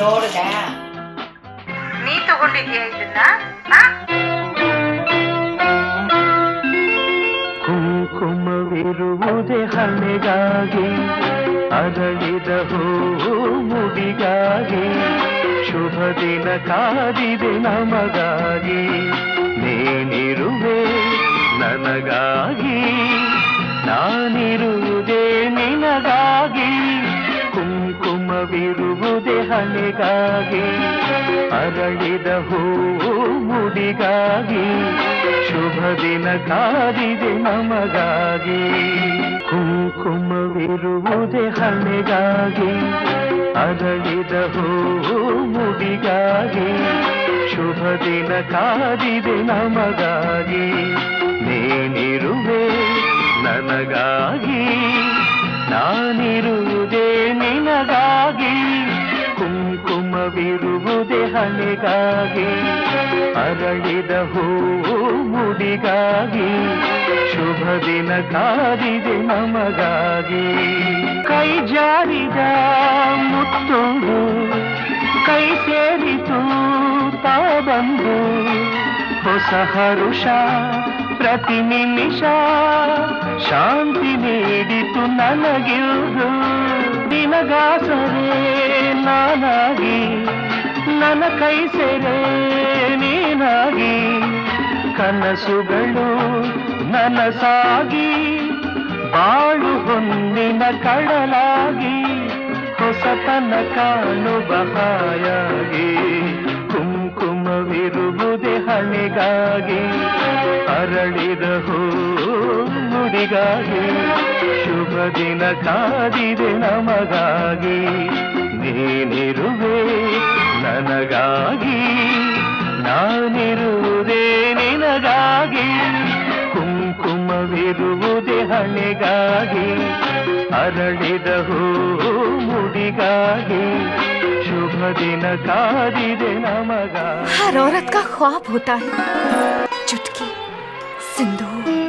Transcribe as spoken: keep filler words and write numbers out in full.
ನೋಡ್ದ ನೀ ತಗೊಂಡಿದ್ಯಾ ಇದನ್ನ? ಕುಂಕುಮವಿರುವುದೇ ಹಣೆಗಾಗಿ, ಅರಳಿದ ಹೂವು ಮುಡಿಗಾಗಿ, ಶುಭ ದಿನ ಕಾದಿದೆ ನಮಗಾಗಿ, ನೀನಿರುವೆ ನನಗಾಗಿ, ನಾನಿರುವುದೇ ನಿನಗಾಗಿ. ಕುಂಕುಮವಿರುವುದೇ ಹಣೆಗಾಗಿ, ಅರಳಿದ ಹೂವು ಮುಡಿಗಾಗಿ, ಶುಭ ದಿನ ಕಾದಿದೆ ನಮಗಾಗಿ. ಕುಂಕುಮವಿರುವುದೇ ಹಣೆಗಾಗಿ, ಅರಳಿದ ಹೂವು ಮುಡಿಗಾಗಿ, ಶುಭ ದಿನ ಕಾದಿದೆ ನಮಗಾಗಿ, ನೀನಿರುವೆ ನನಗಾಗಿ, ನಾನಿರುವುದೇ ನಿನಗಾಗಿ. ಕುಂಕುಮವಿರುವುದೇ ಹಣೆಗಾಗಿ, ಅರಳಿದ ಹೂವು ಮುಡಿಗಾಗಿ, ಶುಭ ದಿನ ಕಾದಿದೆ ನಮಗಾಗಿ. ಕೈ ಜಾರಿದ ಮುತ್ತೊಂದು ಕೈ ಸೇರಿತು ತಾ ಬಂದು, ಹೊಸ ಹರುಷ ಪ್ರತಿ ನಿಮಿಷ ಶಾಂತಿ ನೀಡಿತು ನನಗಿರುವುದು. ನಿನಗಾಸರೆ ನಾನಾಗಿ, ನನ್ನ ಕೈ ಸೆರೆ ನೀನಾಗಿ, ಕನಸುಗಳು ನನಸಾಗಿ, ಬಾಳು ಹೊನ್ನಿನ ಕಡಲಾಗಿ, ಹೊಸತನ ಕಾಣುವ ಹಾಯಾಗಿ. ಕುಂಕುಮವಿರುವುದೇ ಹಣೆಗಾಗಿ, ಅರಳಿದ ಹೂ ಮುಡಿಗಾಗಿ, ಶುಭ ದಿನ ಕಾದಿದೆ ನಮಗಾಗಿ, ನೀನಿರುವೆ ನನಗಾಗಿ, ನಾನಿರುವುದೇ ನಿನಗಾಗಿ. ಕುಂಕುಮವಿರುವುದೇ ಹಣೆಗಾಗಿ, ಅರಳಿದ ಹೂ मुड़ीगाही शुभ दिन कादी दे नमगा। हर औरत का ख्वाब होता है चुटकी सिंदूर।